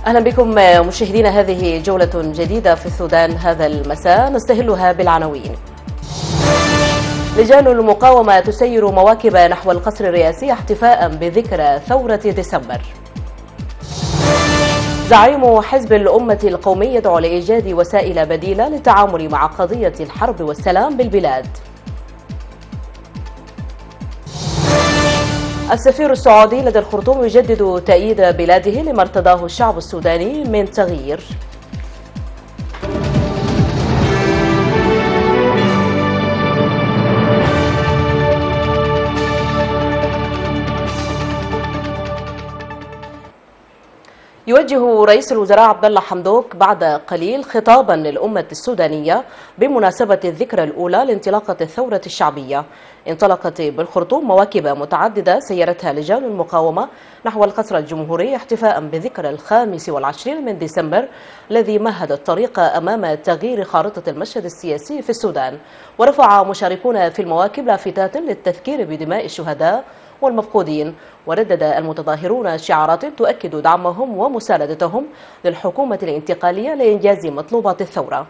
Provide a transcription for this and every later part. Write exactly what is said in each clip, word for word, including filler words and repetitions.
أهلا بكم مشاهدينا، هذه جولة جديدة في السودان هذا المساء نستهلها بالعناوين. لجان المقاومة تسير مواكب نحو القصر الرئاسي احتفاء بذكرى ثورة ديسمبر. زعيم حزب الأمة القومي يدعو لإيجاد وسائل بديلة للتعامل مع قضية الحرب والسلام بالبلاد. السفير السعودي لدى الخرطوم يجدد تأييد بلاده لما ارتضاه الشعب السوداني من تغيير. يوجه رئيس الوزراء عبد الله حمدوك بعد قليل خطابا للأمة السودانية بمناسبة الذكرى الأولى لانطلاقة الثورة الشعبية. انطلقت بالخرطوم مواكب متعددة سيرتها لجان المقاومة نحو القصر الجمهوري احتفاء بذكرى الخامس والعشرين من ديسمبر الذي مهد الطريق أمام تغيير خارطة المشهد السياسي في السودان. ورفع مشاركون في المواكب لافتات للتذكير بدماء الشهداء والمفقودين، وردد المتظاهرون شعارات تؤكد دعمهم ومساندتهم للحكومة الانتقالية لإنجاز مطلوبات الثورة.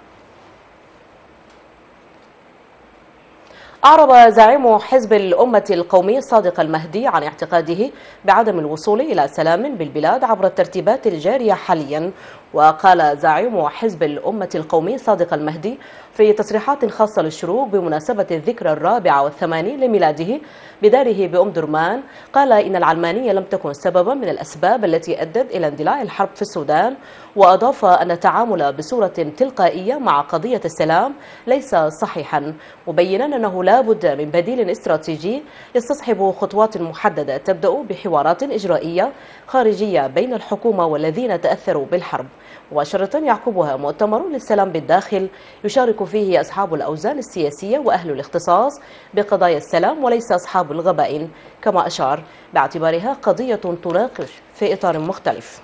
أعرب زعيم حزب الأمة القومي صادق المهدي عن اعتقاده بعدم الوصول إلى سلام بالبلاد عبر الترتيبات الجارية حاليا. وقال زعيم حزب الأمة القومي صادق المهدي في تصريحات خاصة للشروق بمناسبة الذكرى الرابعة والثمانين لميلاده بداره بأم درمان، قال إن العلمانية لم تكن سببا من الأسباب التي أدت إلى اندلاع الحرب في السودان. وأضاف أن التعامل بصورة تلقائية مع قضية السلام ليس صحيحا، مبينا أنه لا بد من بديل استراتيجي يستصحب خطوات محددة تبدأ بحوارات إجرائية خارجية بين الحكومة والذين تأثروا بالحرب، مباشرة يعقبها مؤتمر للسلام بالداخل يشارك فيه أصحاب الأوزان السياسية وأهل الاختصاص بقضايا السلام وليس أصحاب الغبائن، كما أشار باعتبارها قضية تناقش في إطار مختلف.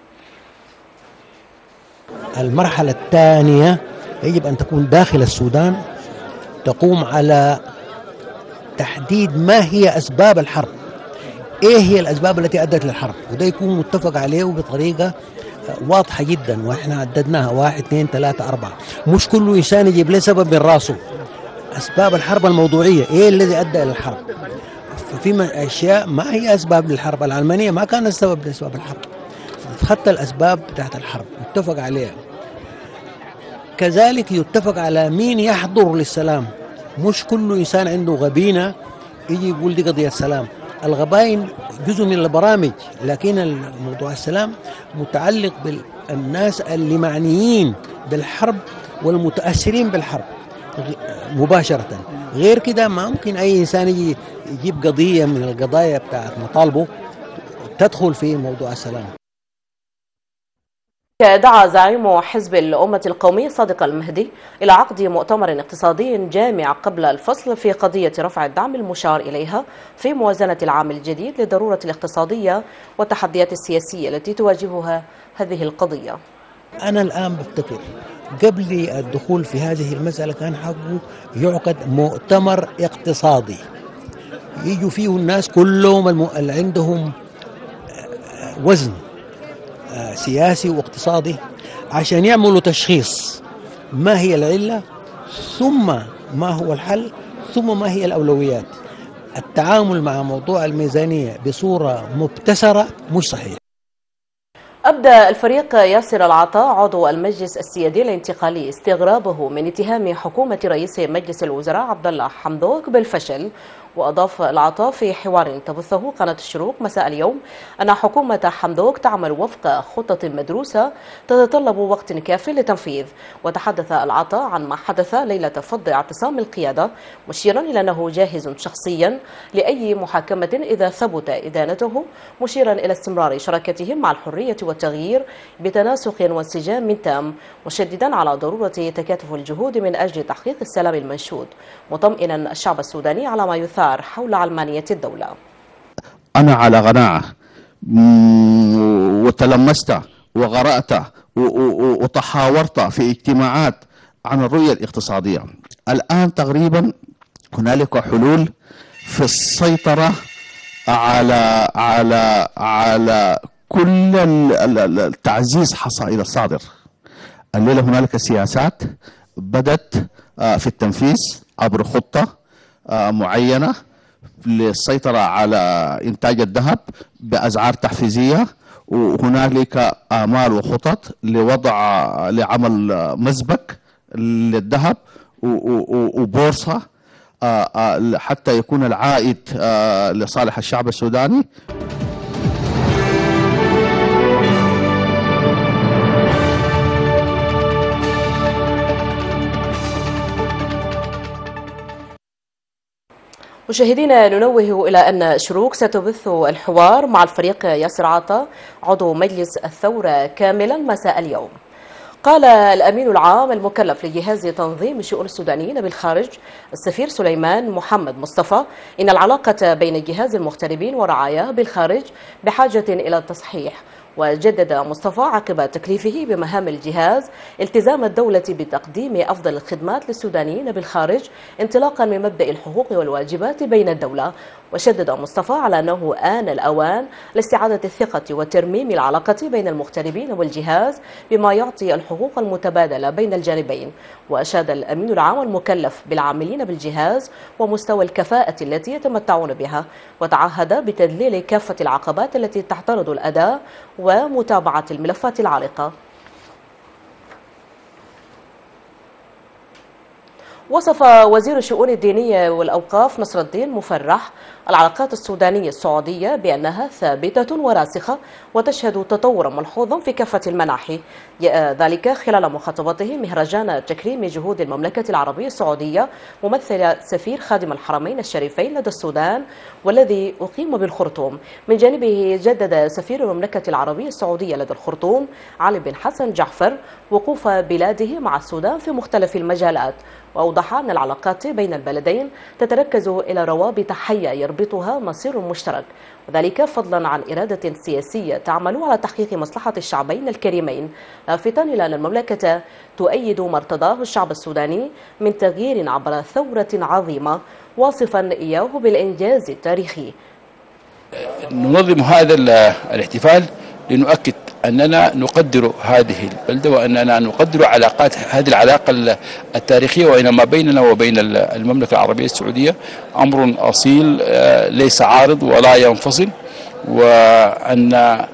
المرحلة الثانية يجب أن تكون داخل السودان، تقوم على تحديد ما هي أسباب الحرب، إيه هي الأسباب التي أدت للحرب، وده يكون متفق عليه بطريقة واضحة جدا، وإحنا عددناها واحد اثنين ثلاثة أربعة. مش كل إنسان يجيب له سبب من راسه. أسباب الحرب الموضوعية، إيه الذي أدى إلى الحرب؟ ففي أشياء ما هي أسباب للحرب. العلمانية ما كانت سبب لأسباب الحرب، خدت الأسباب تحت الحرب متفق عليها. كذلك يتفق على مين يحضر للسلام. مش كل إنسان عنده غبينة يجي يقول دي قضية سلام. الغباين جزء من البرامج، لكن الموضوع السلام متعلق بالناس اللي معنيين بالحرب والمتأثرين بالحرب مباشرة. غير كده ما ممكن أي إنسان يجي يجيب قضية من القضايا بتاعت مطالبه تدخل في موضوع السلام. دعا زعيم حزب الأمة القومي صادق المهدي إلى عقد مؤتمر اقتصادي جامع قبل الفصل في قضية رفع الدعم المشار إليها في موازنة العام الجديد للضرورة الاقتصادية والتحديات السياسية التي تواجهها هذه القضية. أنا الآن بفتكر قبل الدخول في هذه المسألة كان حقه يعقد مؤتمر اقتصادي يجوا فيه الناس كلهم اللي عندهم وزن سياسي واقتصادي عشان يعملوا تشخيص ما هي العلة، ثم ما هو الحل، ثم ما هي الأولويات. التعامل مع موضوع الميزانية بصورة مبتسرة مش صحيح. أبدى الفريق ياسر العطاء عضو المجلس السيادي الانتقالي استغرابه من اتهام حكومة رئيس مجلس الوزراء عبد الله حمدوك بالفشل. وأضاف العطاء في حوار تبثه قناة الشروق مساء اليوم أن حكومة حمدوك تعمل وفق خطة مدروسة تتطلب وقت كاف للتنفيذ. وتحدث العطاء عن ما حدث ليلة فض اعتصام القيادة، مشيرا إلى أنه جاهز شخصيا لأي محاكمة إذا ثبت إدانته، مشيرا إلى استمرار شراكتهم مع الحرية والتغيير بتناسق وانسجام تام، مشددا على ضرورة تكاتف الجهود من أجل تحقيق السلام المنشود، مطمئنا الشعب السوداني على ما يثار حول علمانية الدولة. أنا على قناعة وتلمست وقرأت وتحاورت في اجتماعات عن الرؤية الاقتصادية. الآن تقريبا هنالك حلول في السيطرة على على على كل التعزيز حصائل الصادر. الليلة هنالك سياسات بدت في التنفيذ عبر خطة معينة للسيطرة على إنتاج الذهب بأسعار تحفيزية، وهنالك آمال وخطط لوضع لعمل مسبك للذهب وبورصة حتى يكون العائد لصالح الشعب السوداني. مشاهدينا، ننوه إلى أن شروق ستبث الحوار مع الفريق ياسر عطا عضو مجلس الثورة كاملا مساء اليوم. قال الأمين العام المكلف لجهاز تنظيم شؤون السودانيين بالخارج السفير سليمان محمد مصطفى إن العلاقة بين جهاز المغتربين ورعاياه بالخارج بحاجة إلى التصحيح. وجدد مصطفى عقب تكليفه بمهام الجهاز التزام الدولة بتقديم أفضل الخدمات للسودانيين بالخارج انطلاقا من مبدأ الحقوق والواجبات بين الدولة. وشدد مصطفى على أنه آن الأوان لاستعادة الثقة وترميم العلاقة بين المغتربين والجهاز بما يعطي الحقوق المتبادلة بين الجانبين. وأشاد الأمين العام المكلف بالعاملين بالجهاز ومستوى الكفاءة التي يتمتعون بها، وتعهد بتذليل كافة العقبات التي تعترض الأداء ومتابعة الملفات العالقة. وصف وزير الشؤون الدينية والأوقاف نصر الدين مفرح العلاقات السودانية السعودية بأنها ثابتة وراسخة وتشهد تطورا ملحوظا في كافة المناحي. جاء ذلك خلال مخاطبته مهرجان تكريم جهود المملكة العربية السعودية ممثل سفير خادم الحرمين الشريفين لدى السودان والذي أقيم بالخرطوم. من جانبه جدد سفير المملكة العربية السعودية لدى الخرطوم علي بن حسن جعفر وقوف بلاده مع السودان في مختلف المجالات، وأوضح أن العلاقات بين البلدين تتركز إلى روابط حية يربطها مصير مشترك، وذلك فضلا عن إرادة سياسية تعمل على تحقيق مصلحة الشعبين الكريمين، لافتا إلى أن المملكة تؤيد ما ارتضاه الشعب السوداني من تغيير عبر ثورة عظيمة، واصفا إياه بالإنجاز التاريخي. ننظم هذا الاحتفال لنؤكد أننا نقدر هذه البلدة وأننا نقدر علاقات هذه العلاقة التاريخية وإن ما بيننا وبين المملكة العربية السعودية أمر أصيل ليس عارض ولا ينفصل، وأن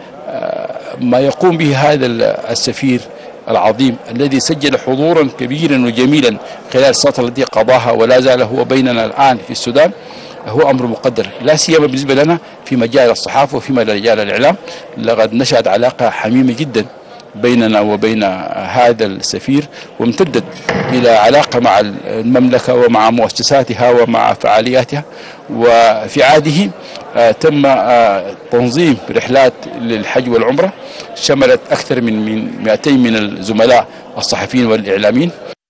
ما يقوم به هذا السفير العظيم الذي سجل حضورا كبيرا وجميلا خلال الفترة التي قضاها ولا زال هو بيننا الآن في السودان هو أمر مقدر، لا سيما بالنسبة لنا في مجال الصحافة وفي مجال الإعلام. لقد نشأت علاقة حميمة جدا بيننا وبين هذا السفير، وامتدت إلى علاقة مع المملكة ومع مؤسساتها ومع فعالياتها. وفي عهده تم تنظيم رحلات للحج والعمرة شملت أكثر من من مئتين من الزملاء الصحفيين والإعلاميين.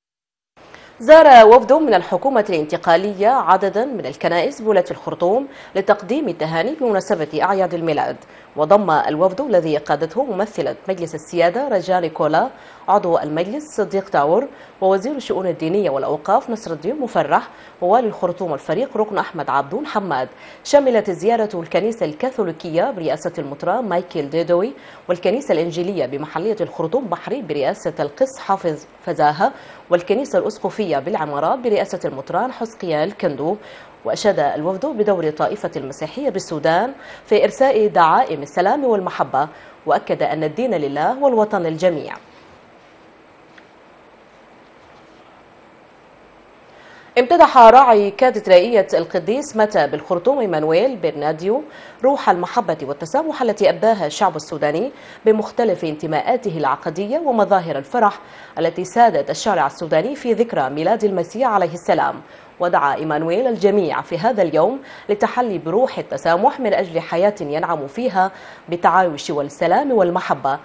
زار وفد من الحكومة الانتقالية عددا من الكنائس بولاية الخرطوم لتقديم التهاني بمناسبة أعياد الميلاد، وضم الوفد الذي قادته ممثلة مجلس السيادة رجاء نيكولا عضو المجلس صديق تاور ووزير الشؤون الدينية والأوقاف نصر الدين مفرح ووالي الخرطوم الفريق ركن أحمد عبدون حماد. شملت زيارة الكنيسة الكاثوليكية برئاسة المطران مايكل ديدوي والكنيسة الإنجيلية بمحلية الخرطوم بحري برئاسة القس حافظ فزاهة والكنيسة الأسقفية بالعمارات برئاسة المطران حزقيال كندو. وأشاد الوفد بدور طائفة المسيحية بالسودان في إرساء دعائم السلام والمحبة، وأكد أن الدين لله والوطن للجميع. امتدح راعي كاتدرائية القديس متى بالخرطوم إيمانويل برناديو روح المحبة والتسامح التي أبداها الشعب السوداني بمختلف انتماءاته العقدية ومظاهر الفرح التي سادت الشارع السوداني في ذكرى ميلاد المسيح عليه السلام. ودعا إيمانويل الجميع في هذا اليوم للتحلي بروح التسامح من أجل حياة ينعم فيها بالتعايش والسلام والمحبة.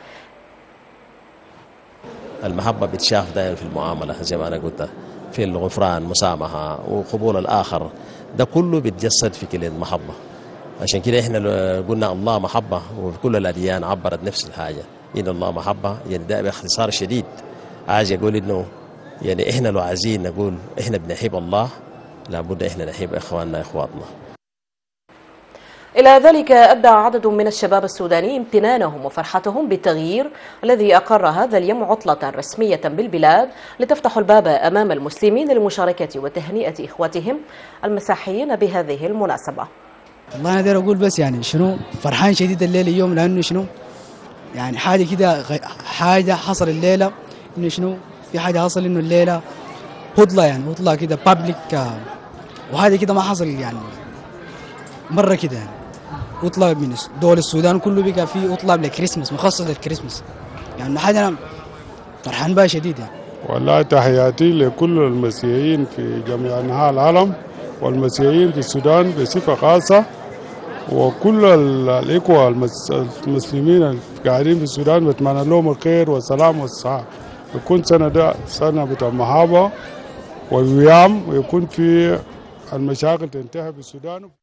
المحبة بتشاف دائما في المعاملة زي ما أنا قلت، في الغفران، مسامحة وقبول الآخر، ده كله بيتجسد في كلمة محبة. عشان كده احنا قلنا الله محبة، وفي كل الأديان عبرت نفس الحاجة، إن الله محبة. يعني ده باختصار شديد عايز يقول إنه يعني احنا لو عايزين نقول احنا بنحب الله لابد احنا نحب إخواننا إخواتنا. إلى ذلك أبدى عدد من الشباب السوداني امتنانهم وفرحتهم بالتغيير الذي أقر هذا اليوم عطلة رسمية بالبلاد لتفتح الباب أمام المسلمين للمشاركة وتهنئة إخوتهم المسيحيين بهذه المناسبة. والله أنا داير أقول بس يعني شنو فرحان شديد الليلة اليوم، لأنه شنو يعني حاجة كده حاجة حصل الليلة، إنه شنو في حاجة حصل إنه الليلة هطلة يعني هطلة كده بابليك، وهذا كده ما حصل يعني مرة كده يعني اطلع من دول السودان كله بقى فيه اطلع للكريسماس مخصص للكريسماس، يعني حاجه انا فرحان بها شديد يعني. والله تحياتي لكل المسيحيين في جميع انحاء العالم والمسيحيين في السودان بصفه خاصه، وكل الاخوه المسلمين القاعدين في السودان بتمنى لهم الخير والسلام والصحه، يكون سنه ده سنه بتاع المحبه والويام، ويكون في المشاكل تنتهي في السودان.